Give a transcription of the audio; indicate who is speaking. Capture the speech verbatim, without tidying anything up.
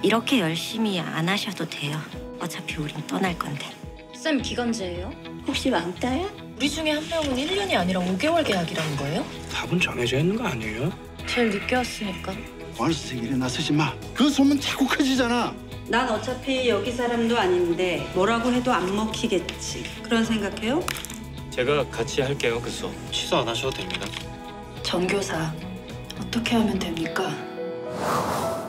Speaker 1: 이렇게 열심히 안 하셔도 돼요. 어차피 우린 떠날 건데.
Speaker 2: 쌤 기간제예요?
Speaker 1: 혹시 왕따야?
Speaker 3: 우리 중에 한 명은 일 년이 아니라 오 개월 계약이라는 거예요?
Speaker 4: 답은 정해져 있는 거 아니에요?
Speaker 3: 제일 늦게 왔으니까.
Speaker 5: 월세 일에 나서지 마. 그 소문 자꾸 커지잖아.
Speaker 6: 난 어차피 여기 사람도 아닌데 뭐라고 해도 안 먹히겠지. 그런 생각해요?
Speaker 7: 제가 같이 할게요, 그 수업. 취소 안 하셔도 됩니다.
Speaker 8: 전교사 어떻게 하면 됩니까?